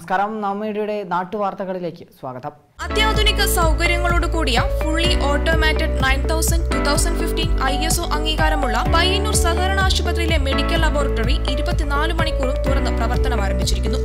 നമസ്കാരം, നാവ് മീഡിയയുടെ നാട്ടുവാർത്തകളിലേക്ക് സ്വാഗതം. അത്യാധുനിക സൗകര്യങ്ങളോട് കൂടിയ ഫുള്ളി ഓട്ടോമാറ്റഡ് 9000 2015 ISO അംഗീകാരമുള്ള പയ്യന്നൂർ സഹകരണ ആശുപത്രിയിലെ മെഡിക്കൽ ലബോറട്ടറി 24 മണിക്കൂറും തുറന്ന് പ്രവർത്തനം ആരംഭിച്ചിരിക്കുന്നു.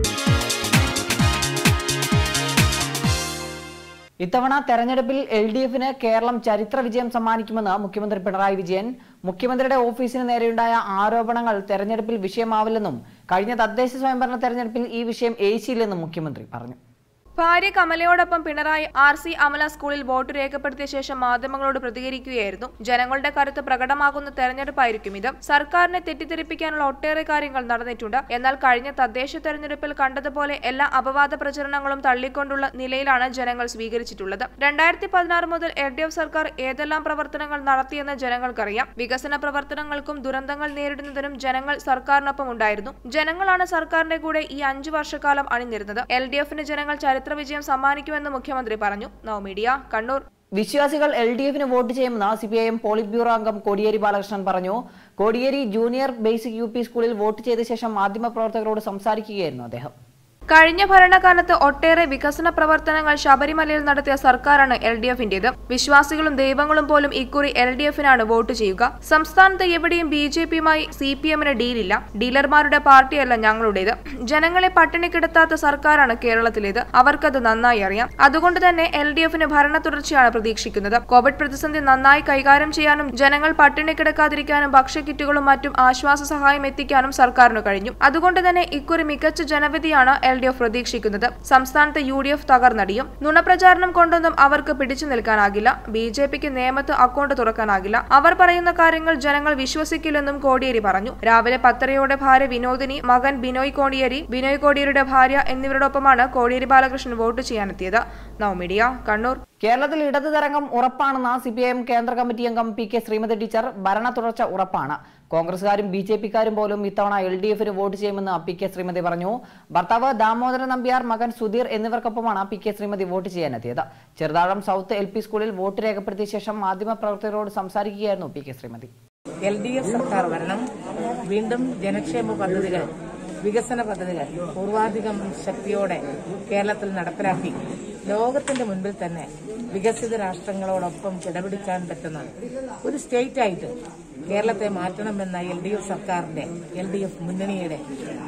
ഇത്തവണ തെരഞ്ഞെടുപ്പിൽ LDFന് കേരളം ചരിത്ര വിജയം സമ്മാനിക്കുമെന്ന് മുഖ്യമന്ത്രി പിണറായി വിജയൻ. മുഖ്യമന്ത്രിയുടെ ഓഫീസിന് നേരെയുണ്ടായ ആരോപണങ്ങൾ തെരഞ്ഞെടുപ്പിൽ വിഷയമാവില്ലെന്നും കഴിഞ്ഞ തദ്ദേശ സ്വയംഭരണ തെരഞ്ഞെടുപ്പിൽ ഈ വിഷയം ഏശിയില്ലെന്നും മുഖ്യമന്ത്രി പറഞ്ഞു. ഭാര്യ കമലയോടൊപ്പം പിണറായി RC അമല സ്കൂളിൽ വോട്ട് രേഖപ്പെടുത്തിയ ശേഷം മാധ്യമങ്ങളോട് പ്രതികരിക്കുകയായിരുന്നു. ജനങ്ങളുടെ കരുത്ത് പ്രകടമാകുന്ന തെരഞ്ഞെടുപ്പായിരിക്കും ഇത്. സർക്കാരിനെ തെറ്റിദ്ധരിപ്പിക്കാനുള്ള ഒട്ടേറെ കാര്യങ്ങൾ നടന്നിട്ടുണ്ട്. എന്നാൽ കഴിഞ്ഞ തദ്ദേശ തെരഞ്ഞെടുപ്പിൽ കണ്ടതുപോലെ എല്ലാ അപവാദ പ്രചരണങ്ങളും തള്ളിക്കൊണ്ടുള്ള നിലയിലാണ് ജനങ്ങൾ സ്വീകരിച്ചിട്ടുള്ളത്. 2016 മുതൽ LDF സർക്കാർ ഏതെല്ലാം പ്രവർത്തനങ്ങൾ നടത്തിയെന്ന് ജനങ്ങൾക്കറിയാം. വികസന പ്രവർത്തനങ്ങൾക്കും ദുരന്തങ്ങൾ നേരിടുന്നതിനും ജനങ്ങൾ സർക്കാരിനൊപ്പം ഉണ്ടായിരുന്നു. ജനങ്ങളാണ് സർക്കാരിന്റെ കൂടെ ഈ 5 വർഷക്കാലം അണിനിരുന്നത്. LDFന് ജനങ്ങൾ ചരിത്ര വിജയം സമ്മാനിക്കുമെന്ന് മുഖ്യമന്ത്രി പറഞ്ഞു. നവ് മീഡിയ, കണ്ണൂർ. വിശ്വാസികൾ LDFന് വോട്ട് ചെയ്യുമെന്ന് CPIM പോളിറ്റ് ബ്യൂറോ അംഗം കോടിയേരി ബാലകൃഷ്ണൻ പറഞ്ഞു. കോടിയേരി ജൂനിയർ ബേസിക് UP സ്കൂളിൽ വോട്ട് ചെയ്ത ശേഷം മാധ്യമപ്രവർത്തകരോട് സംസാരിക്കുകയായിരുന്നു അദ്ദേഹം. കഴിഞ്ഞ ഭരണകാലത്ത് ഒട്ടേറെ വികസന പ്രവർത്തനങ്ങൾ ശബരിമലയിൽ നടത്തിയ സർക്കാരാണ് LDFന്റേത്. വിശ്വാസികളും ദൈവങ്ങളും പോലും ഇക്കുറി LDFനാണ് വോട്ട് ചെയ്യുക. സംസ്ഥാനത്ത് എവിടെയും BJPയുമായി CPMന് ഡീലില്ല. ഡീലർമാരുടെ പാർട്ടിയല്ല ഞങ്ങളുടേത്. ജനങ്ങളെ പട്ടിണി കിടത്താത്ത സർക്കാരാണ് കേരളത്തിലേത്. അവർക്കത് നന്നായി അറിയാം. അതുകൊണ്ട് തന്നെ LDFന് ഭരണ തുടർച്ചയാണ് പ്രതീക്ഷിക്കുന്നത്. കോവിഡ് പ്രതിസന്ധി നന്നായി കൈകാര്യം ചെയ്യാനും ജനങ്ങൾ പട്ടിണി കിടക്കാതിരിക്കാനും ഭക്ഷ്യക്കിറ്റുകളും മറ്റും ആശ്വാസ സഹായം എത്തിക്കാനും സർക്കാരിന് കഴിഞ്ഞു. അതുകൊണ്ട് തന്നെ ഇക്കുറി മികച്ച ജനവിധിയാണ് LDF പ്രതീക്ഷിക്കുന്നത്. സംസ്ഥാനത്ത് UDF തകർന്നടിയും. നുണപ്രചാരണം കൊണ്ടൊന്നും അവർക്ക് പിടിച്ചു നിൽക്കാനാകില്ല. BJPക്ക് നേമത്ത് അക്കൗണ്ട് തുറക്കാനാകില്ല. അവർ പറയുന്ന കാര്യങ്ങൾ ജനങ്ങൾ വിശ്വസിക്കില്ലെന്നും കോടിയേരി പറഞ്ഞു. രാവിലെ 10:30 ഭാര്യ വിനോദിനി, മകൻ ബിനോയ് കോടിയേരിയുടെ ഭാര്യ എന്നിവരോടൊപ്പമാണ് കോടിയേരി ബാലകൃഷ്ണൻ വോട്ട് ചെയ്യാനെത്തിയത്. നവ് മീഡിയ, കണ്ണൂർ. കേരളത്തിൽ ഇടത് തരംഗം ഉറപ്പാണെന്ന CPIM കേന്ദ്ര കമ്മിറ്റി അംഗം PK ശ്രീമതി ടീച്ചർ. ഭരണ തുടർച്ച ഉറപ്പാണ്. കോൺഗ്രസുകാരും BJPക്കാരും പോലും ഇത്തവണ LDFന് വോട്ട് ചെയ്യുമെന്ന് PK ശ്രീമതി പറഞ്ഞു. ഭർത്താവ് ദാമോദരൻ നമ്പ്യാർ, മകൻ സുധീർ എന്നിവർക്കൊപ്പമാണ് PK ശ്രീമതി വോട്ട് ചെയ്യാനെത്തിയത്. ചെറുതാഴം സൗത്ത് LP സ്കൂളിൽ വോട്ട് രേഖപ്പെടുത്തിയ ശേഷം മാധ്യമപ്രവർത്തകരോട് സംസാരിക്കുകയായിരുന്നു PK ശ്രീമതി. LDF സർക്കാർ വരണം. വീണ്ടും ജനക്ഷേമ പദ്ധതികൾ, വികസന പദ്ധതികൾ പൂർവാധികം ശക്തിയോടെ കേരളത്തിൽ നടപ്പിലാക്കി ലോകത്തിന്റെ മുൻപിൽ തന്നെ വികസിത രാഷ്ട്രങ്ങളോടൊപ്പം കിടപിടിക്കാൻ പറ്റുന്ന ഒരു സ്റ്റേറ്റ് ആയിട്ട് കേരളത്തെ മാറ്റണമെന്ന LDF സർക്കാരിന്റെ, LDF മുന്നണിയുടെ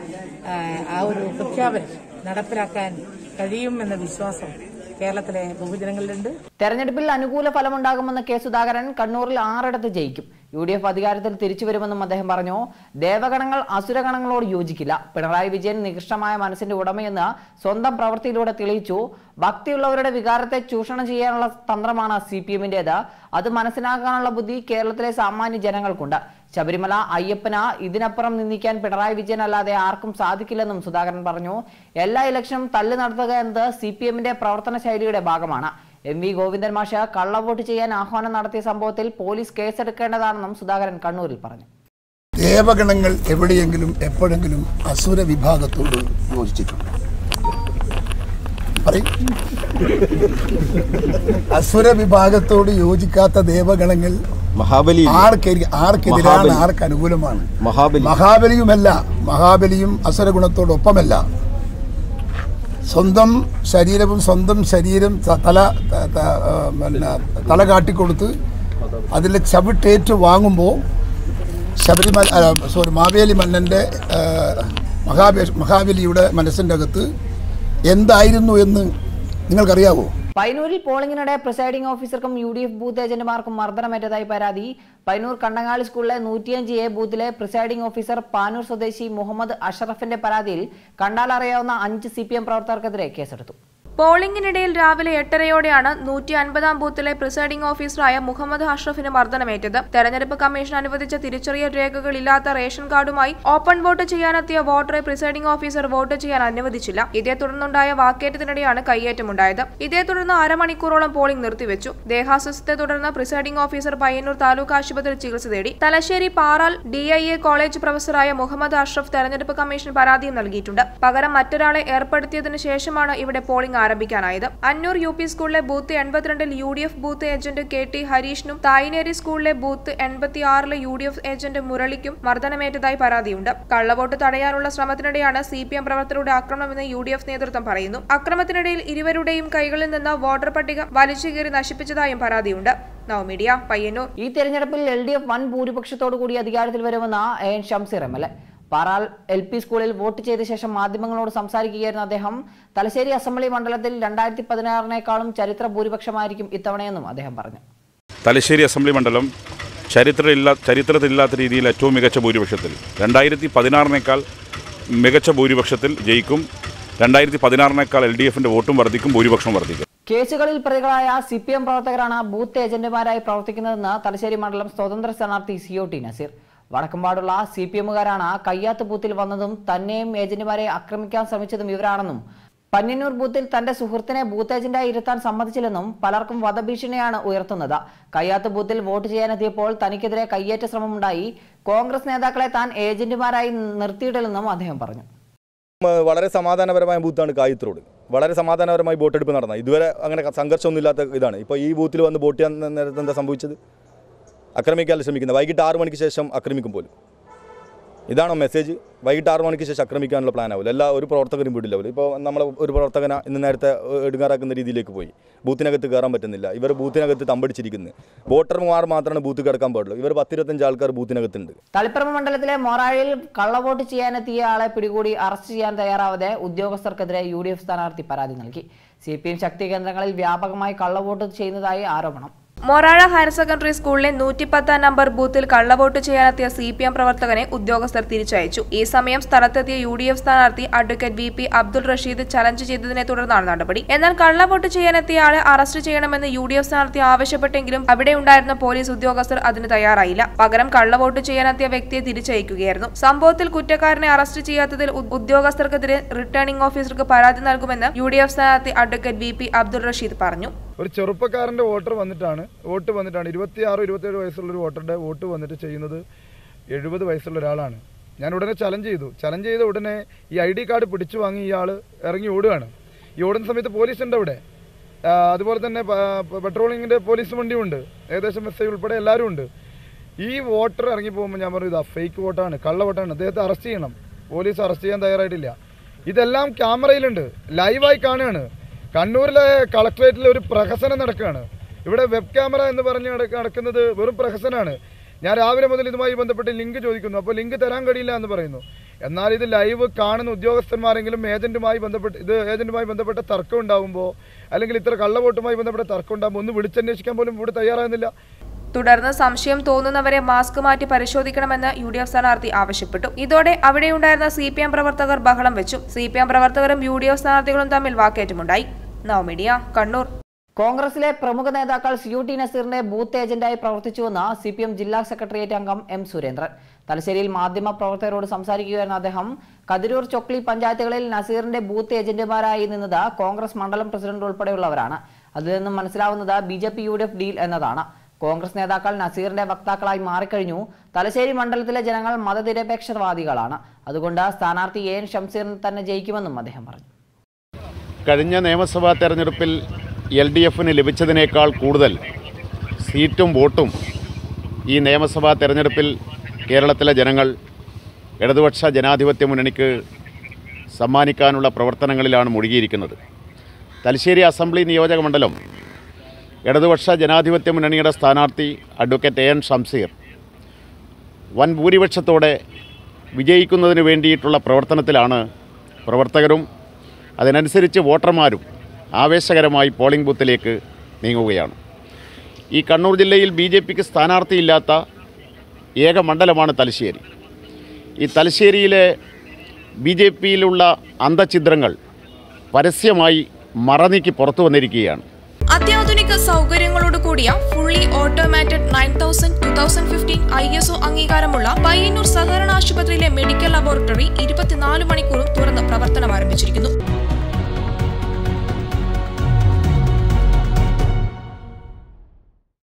ആ ഒരു പ്രഖ്യാപനം നടപ്പിലാക്കാൻ കഴിയുമെന്ന വിശ്വാസം കേരളത്തിലെ ബഹുജനങ്ങളിലുണ്ട്. തെരഞ്ഞെടുപ്പിൽ അനുകൂല ഫലമുണ്ടാകുമെന്ന് K സുധാകരൻ. കണ്ണൂരിൽ 6 ജയിക്കും. UDF അധികാരത്തിൽ തിരിച്ചുവരുമെന്നും അദ്ദേഹം പറഞ്ഞു. ദേവഗണങ്ങൾ അസുരഗണങ്ങളോട് യോജിക്കില്ല. പിണറായി വിജയൻ നികൃഷ്ടമായ മനസ്സിന്റെ ഉടമയെന്ന് സ്വന്തം പ്രവൃത്തിയിലൂടെ തെളിയിച്ചു. ഭക്തിയുള്ളവരുടെ വികാരത്തെ ചൂഷണം ചെയ്യാനുള്ള തന്ത്രമാണ് CPMന്റേത്. അത് മനസ്സിലാക്കാനുള്ള ബുദ്ധി കേരളത്തിലെ സാമാന്യ ജനങ്ങൾക്കുണ്ട്. ശബരിമല അയ്യപ്പന് ഇതിനപ്പുറം നിന്ദിക്കാൻ പിണറായി വിജയൻ അല്ലാതെ ആർക്കും സാധിക്കില്ലെന്നും സുധാകരൻ പറഞ്ഞു. എല്ലാ ഇലക്ഷനും തള്ളി നടത്തുക എന്നത് CPMന്റെ പ്രവർത്തന ശൈലിയുടെ ഭാഗമാണ്. MV ഗോവിന്ദൻ മാഷ് കള്ളവോട്ട് ചെയ്യാൻ ആഹ്വാനം നടത്തിയ സംഭവത്തിൽ പോലീസ് കേസെടുക്കേണ്ടതാണെന്നും സുധാകരൻ കണ്ണൂരിൽ പറഞ്ഞു. ദേവഗണങ്ങൾ എവിടെയെങ്കിലും എപ്പോഴെങ്കിലും അസുര വിഭാഗത്തോട് യോജിച്ചിട്ടുണ്ട്? അസുര വിഭാഗത്തോട് യോജിക്കാത്ത ദേവഗണങ്ങൾ ആർക്കെതിരാണ്, ആർക്ക് അനുകൂലമാണ്? മഹാബലിയുമല്ല. മഹാബലിയും അസുരഗുണത്തോടൊപ്പമല്ല. സ്വന്തം ശരീരം തല കാട്ടിക്കൊടുത്ത് അതിലെ ചവിട്ടേറ്റ് വാങ്ങുമ്പോൾ മാവേലി മന്നന്റെ മഹാബലിയുടെ മനസ്സിന്റെ അകത്ത് എന്തായിരുന്നു എന്ന് നിങ്ങൾക്കറിയാവോ? പയ്യന്നൂരിൽ പോളിംഗിനിടെ പ്രിസൈഡിംഗ് ഓഫീസർക്കും UDF ബൂത്ത് ഏജന്റുമാർക്കും മർദ്ദനമേറ്റതായി പരാതി. പയ്യന്നൂർ കണ്ടങ്ങാളി സ്കൂളിലെ 105A ബൂത്തിലെ പ്രിസൈഡിംഗ് ഓഫീസർ പാനൂർ സ്വദേശി മുഹമ്മദ് അഷറഫിന്റെ പരാതിയിൽ കണ്ടാൽ അറിയാവുന്ന 5 CPM പ്രവർത്തകർക്കെതിരെ കേസെടുത്തു. പോളിംഗിനിടയിൽ രാവിലെ 8:30യോടെയാണ് 150-ാം ബൂത്തിലെ പ്രിസൈഡിംഗ് ഓഫീസറായ മുഹമ്മദ് അഷ്റഫിന് മർദ്ദനമേറ്റത്. തെരഞ്ഞെടുപ്പ് കമ്മീഷൻ അനുവദിച്ച തിരിച്ചറിയൽ രേഖകളില്ലാത്ത റേഷൻ കാർഡുമായി ഓപ്പൺ വോട്ട് ചെയ്യാനെത്തിയ വോട്ടറെ പ്രിസൈഡിംഗ് ഓഫീസർ വോട്ട് ചെയ്യാൻ അനുവദിച്ചില്ല. ഇതേ തുടർന്നുണ്ടായ വാക്കേറ്റത്തിനിടെയാണ് കയ്യേറ്റമുണ്ടായത്. ഇതേ തുടർന്ന് അരമണിക്കൂറോളം പോളിംഗ് നിർത്തിവെച്ചു. ദേഹാസ്വസ്ഥത്തെ തുടർന്ന് പ്രിസൈഡിംഗ് ഓഫീസർ പയ്യന്നൂർ താലൂക്ക് ആശുപത്രിയിൽ ചികിത്സ തേടി. തലശ്ശേരി പാറാൽ DIA കോളേജ് പ്രൊഫസറായ മുഹമ്മദ് അഷ്റഫ് തെരഞ്ഞെടുപ്പ് കമ്മീഷൻ പരാതിയും നൽകിയിട്ടുണ്ട്. പകരം മറ്റൊരാളെ ഏർപ്പെടുത്തിയതിനു ശേഷമാണ് ഇവിടെ പോളിംഗ് ആരംഭിച്ചത്. ആരംഭിക്കാനായത്. അന്നൂർ UP സ്കൂളിലെ ബൂത്ത് 82-ൽ UDF ബൂത്ത് ഏജന്റ് KT ഹരീഷിനും തായ്നേരി സ്കൂളിലെ ബൂത്ത് 86-ലെ UDF ഏജന്റ് മുരളിക്കും മർദ്ദനമേറ്റതായി പരാതിയുണ്ട്. കള്ളവോട്ട് തടയാനുള്ള ശ്രമത്തിനിടെയാണ് CPM പ്രവർത്തകരുടെ ആക്രമണമെന്ന് UDF നേതൃത്വം പറയുന്നു. അക്രമത്തിനിടയിൽ ഇരുവരുടെയും കൈകളിൽ നിന്ന് വോട്ടർ പട്ടിക വലിച്ചുകീറി നശിപ്പിച്ചതായും പരാതിയുണ്ട്. നവ് മീഡിയ, പയ്യന്നൂർ. ഈ തെരഞ്ഞെടുപ്പിൽ LDF വൻ ഭൂരിപക്ഷത്തോടു കൂടി അധികാരത്തിൽ വരുമെന്ന AN Shamseer MLA. Paral LP സ്കൂളിൽ വോട്ട് ചെയ്ത ശേഷം മാധ്യമങ്ങളോട് സംസാരിക്കുകയായിരുന്ന അദ്ദേഹം തലശ്ശേരി അസംബ്ലി മണ്ഡലത്തിൽ 2016-നേക്കാളും ചരിത്ര ഭൂരിപക്ഷമായിരിക്കും ഇത്തവണയെന്നും അദ്ദേഹം പറഞ്ഞു. തലശ്ശേരി അസംബ്ലി മണ്ഡലം ചരിത്രത്തിലില്ലാത്ത രീതിയിൽ ഏറ്റവും മികച്ച ഭൂരിപക്ഷത്തിൽ 2016-നേക്കാൾ മികച്ച ഭൂരിപക്ഷത്തിൽ ജയിക്കും. 2016-നേക്കാൾ LDFന്റെ വോട്ടും വർദ്ധിക്കും, ഭൂരിപക്ഷം വർദ്ധിക്കും. കേസുകളിൽ പ്രതികളായ CPM പ്രവർത്തകരാണ് ബൂത്ത് ഏജന്റുമാരായി പ്രവർത്തിക്കുന്നതെന്ന് തലശ്ശേരി മണ്ഡലം സ്വതന്ത്ര സ്ഥാനാർത്ഥി COT നസീർ. വടക്കമ്പാടുള്ള CPMകാരാണ് കയ്യാത്ത് ബൂത്തിൽ വന്നതും തന്നെയും ഏജന്റുമാരെ ആക്രമിക്കാൻ ശ്രമിച്ചതും ഇവരാണെന്നും പന്ന്യന്നൂർ ബൂത്തിൽ തന്റെ സുഹൃത്തിനെ ബൂത്ത് ഏജന്റായി ഇരുത്താൻ സമ്മതിച്ചില്ലെന്നും പലർക്കും വധഭീഷണിയാണ് ഉയർത്തുന്നത്. കയ്യാത്ത് ബൂത്തിൽ വോട്ട് ചെയ്യാനെത്തിയപ്പോൾ തനിക്കെതിരെ കയ്യേറ്റ ശ്രമമുണ്ടായി. കോൺഗ്രസ് നേതാക്കളെ താൻ ഏജന്റുമാരായി നിർത്തിയിട്ടില്ലെന്നും അദ്ദേഹം പറഞ്ഞു. വളരെ സമാധാനപരമായ ബൂത്താണ് കായത്ത് റോഡ്. വളരെ സമാധാനപരമായി വോട്ടെടുപ്പ് നടന്നത്. ഇതുവരെ അങ്ങനെ സംഘർഷമൊന്നുമില്ലാത്ത ഇതാണ്. ഇപ്പോൾ ഈ ബൂത്തിൽ വന്ന് വോട്ട് ചെയ്യാൻ നേരത്തെ എന്താ സംഭവിച്ചത്? ആക്രമിക്കാൻ ശ്രമിക്കുന്നത്. വൈകിട്ട് 6 മണിക്ക് ശേഷം ആക്രമിക്കും പോലും. ഇതാണോ മെസ്സേജ്? വൈകിട്ട് 6 മണിക്ക് ശേഷം ആക്രമിക്കാനുള്ള പ്ലാൻ ആവില്ല. എല്ലാ ഒരു പ്രവർത്തകരും വീടില്ല. ഇപ്പോൾ നമ്മൾ ഒരു പ്രവർത്തകനെ ഇന്ന് നേരത്തെ എടുക്കാറാക്കുന്ന രീതിയിലേക്ക് പോയി. ബൂത്തിനകത്ത് കയറാൻ പറ്റുന്നില്ല. ഇവർ ബൂത്തിനകത്ത് തമ്പടിച്ചിരിക്കുന്നത്. വോട്ടർമാർ മാത്രമാണ് ബൂത്ത് കിടക്കാൻ പാടുള്ളൂ. ഇവർ 10-25 ആൾക്കാർ ബൂത്തിനകത്തുണ്ട്. തളിപ്പറമ്പ് മണ്ഡലത്തിലെ മൊറാഴിയിൽ കള്ളവോട്ട് ചെയ്യാനെത്തിയ ആളെ പിടികൂടി അറസ്റ്റ് ചെയ്യാൻ തയ്യാറാവാതെ ഉദ്യോഗസ്ഥർക്കെതിരെ UDF സ്ഥാനാർത്ഥി പരാതി നൽകി. CPM ശക്തി കേന്ദ്രങ്ങളിൽ വ്യാപകമായി കള്ളവോട്ട് ചെയ്യുന്നതായി ആരോപണം. മൊറാഴ ഹയർ സെക്കൻഡറി സ്കൂളിലെ 110 നമ്പർ ബൂത്തിൽ കള്ളവോട്ട് ചെയ്യാനെത്തിയ CPM പ്രവർത്തകനെ ഉദ്യോഗസ്ഥർ തിരിച്ചയച്ചു. ഈ സമയം സ്ഥലത്തെത്തിയ UDF സ്ഥാനാർത്ഥി advocate VP Abdul Rasheed challenge ചെയ്തതിനെ തുടർന്നാണ് നടപടി. എന്നാൽ കള്ളവോട്ട് ചെയ്യാനെത്തിയ ആളെ അറസ്റ്റ് ചെയ്യണമെന്ന് UDF സ്ഥാനാർത്ഥി ആവശ്യപ്പെട്ടെങ്കിലും അവിടെ ഉണ്ടായിരുന്ന പോലീസ് ഉദ്യോഗസ്ഥർ അതിന് തയ്യാറായില്ല. പകരം കള്ളവോട്ട് ചെയ്യാനെത്തിയ വ്യക്തിയെ തിരിച്ചയക്കുകയായിരുന്നു. സംഭവത്തിൽ കുറ്റക്കാരനെ അറസ്റ്റ് ചെയ്യാത്തതിൽ ഉദ്യോഗസ്ഥർക്കെതിരെ റിട്ടേണിംഗ് ഓഫീസർക്ക് പരാതി നൽകുമെന്ന് UDF സ്ഥാനാർത്ഥി അഡ്വക്കേറ്റ് VP അബ്ദുൾ റഷീദ് പറഞ്ഞു. ഒരു ചെറുപ്പക്കാരൻ്റെ വോട്ട് വന്നിട്ടാണ് 26-27 വയസ്സുള്ളൊരു വോട്ടറുടെ വോട്ട് വന്നിട്ട് ചെയ്യുന്നത് 70 വയസ്സുള്ള ഒരാളാണ്. ഞാൻ ഉടനെ ചലഞ്ച് ചെയ്ത ഉടനെ ഈ ID കാർഡ് പിടിച്ചു വാങ്ങി ഇയാൾ ഇറങ്ങി ഓടുകയാണ്. ഈ ഓടുന്ന സമയത്ത് പോലീസ് ഉണ്ട് അവിടെ. അതുപോലെ തന്നെ പെട്രോളിങ്ങിൻ്റെ പോലീസ് വണ്ടിയുണ്ട്. ഏകദേശം SI ഉൾപ്പെടെ എല്ലാവരും ഉണ്ട്. ഈ വോട്ടർ ഇറങ്ങി പോകുമ്പോൾ ഞാൻ പറഞ്ഞു, ഇതാ ഫേക്ക് വോട്ടാണ്, കള്ള വോട്ടാണ്, അദ്ദേഹത്തെ അറസ്റ്റ് ചെയ്യണം. പോലീസ് അറസ്റ്റ് ചെയ്യാൻ തയ്യാറായിട്ടില്ല. ഇതെല്ലാം ക്യാമറയിലുണ്ട്, ലൈവായി കാണുകയാണ്. കണ്ണൂരിലെ കളക്ട്രേറ്റിൽ ഒരു പ്രഹസനം നടക്കുകയാണ്. ഇവിടെ വെബ് ക്യാമറ എന്ന് പറഞ്ഞ് നടക്കുന്നത് വെറും പ്രഹസനമാണ്. ഞാൻ രാവിലെ മുതൽ ഇതുമായി ബന്ധപ്പെട്ട് ലിങ്ക് ചോദിക്കുന്നു. അപ്പോൾ ലിങ്ക് തരാൻ കഴിയില്ല എന്ന് പറയുന്നു. എന്നാൽ ഇത് ലൈവ് കാണുന്ന ഉദ്യോഗസ്ഥന്മാരെങ്കിലും ഏജന്റുമായി ബന്ധപ്പെട്ട തർക്കം ഉണ്ടാകുമ്പോൾ, അല്ലെങ്കിൽ ഇത്ര കള്ളവോട്ടുമായി ബന്ധപ്പെട്ട തർക്കം ഉണ്ടാകുമ്പോൾ ഒന്ന് വിളിച്ചന്വേഷിക്കാൻ പോലും ഇവിടെ തയ്യാറാകുന്നില്ല. തുടർന്ന് സംശയം തോന്നുന്നവരെ മാസ്ക് മാറ്റി പരിശോധിക്കണമെന്ന് UDF സ്ഥാനാർത്ഥി ആവശ്യപ്പെട്ടു. ഇതോടെ അവിടെയുണ്ടായിരുന്ന CPM പ്രവർത്തകർ ബഹളം വെച്ചു. CPM പ്രവർത്തകരും UDF സ്ഥാനാർത്ഥികളും തമ്മിൽ വാക്കേറ്റമുണ്ടായി. നവ് മീഡിയ, കണ്ണൂർ. കോൺഗ്രസിലെ പ്രമുഖ നേതാക്കൾ COT നസീറിന്റെ ബൂത്ത് ഏജന്റായി പ്രവർത്തിച്ചുവെന്ന് CPM ജില്ലാ സെക്രട്ടേറിയറ്റ് അംഗം M സുരേന്ദ്രൻ. തലശ്ശേരിയിൽ മാധ്യമ പ്രവർത്തകരോട് സംസാരിക്കുകയായിരുന്ന അദ്ദേഹം കതിരൂർ ചൊക്ലി പഞ്ചായത്തുകളിൽ നസീറിന്റെ ബൂത്ത് ഏജന്റുമാരായി നിന്നത് കോൺഗ്രസ് മണ്ഡലം പ്രസിഡന്റ് ഉൾപ്പെടെയുള്ളവരാണ്. അതിൽ നിന്നും മനസ്സിലാവുന്നത് BJP UDF ഡീൽ എന്നതാണ്. കോൺഗ്രസ് നേതാക്കൾ നസീറിന്റെ വക്താക്കളായി മാറിക്കഴിഞ്ഞു. തലശ്ശേരി മണ്ഡലത്തിലെ ജനങ്ങൾ മതനിരപേക്ഷവാദികളാണ്. അതുകൊണ്ട് സ്ഥാനാർത്ഥി AN ഷംസീറിന് തന്നെ ജയിക്കുമെന്നും അദ്ദേഹം പറഞ്ഞു. കഴിഞ്ഞ നിയമസഭാ തെരഞ്ഞെടുപ്പിൽ LDFന് ലഭിച്ചതിനേക്കാൾ കൂടുതൽ സീറ്റും വോട്ടും ഈ നിയമസഭാ തെരഞ്ഞെടുപ്പിൽ കേരളത്തിലെ ജനങ്ങൾ ഇടതുപക്ഷ ജനാധിപത്യ മുന്നണിക്ക് സമ്മാനിക്കാനുള്ള പ്രവർത്തനങ്ങളിലാണ് മുഴുകിയിരിക്കുന്നത്. തലശ്ശേരി അസംബ്ലി നിയോജക മണ്ഡലം ഇടതുപക്ഷ ജനാധിപത്യ മുന്നണിയുടെ സ്ഥാനാർത്ഥി അഡ്വക്കേറ്റ് AN ഷംസീർ വൻ ഭൂരിപക്ഷത്തോടെ വിജയിക്കുന്നതിന് വേണ്ടിയിട്ടുള്ള പ്രവർത്തനത്തിലാണ് പ്രവർത്തകരും അതിനനുസരിച്ച് വോട്ടർമാരും ആവേശകരമായി പോളിംഗ് ബൂത്തിലേക്ക് നീങ്ങുകയാണ്. ഈ കണ്ണൂർ ജില്ലയിൽ BJPക്ക് സ്ഥാനാർത്ഥിയില്ലാത്ത ഏക മണ്ഡലമാണ് തലശ്ശേരി. ഈ തലശ്ശേരിയിലെ BJPയിലുള്ള അന്തഛിദ്രങ്ങൾ പരസ്യമായി മറനീക്കി പുറത്തു വന്നിരിക്കുകയാണ്. അത്യാധുനിക സൗകര്യങ്ങളോട് കൂടിയ ഫുള്ളി ഓട്ടോമാറ്റഡ് 9000 2015 ISO അംഗീകാരമുള്ള പയ്യന്നൂർ സഹകരണ ആശുപത്രിയിലെ മെഡിക്കൽ ലബോറട്ടറി 24 മണിക്കൂറും തുറന്ന് പ്രവർത്തനം ആരംഭിച്ചിരിക്കുന്നു.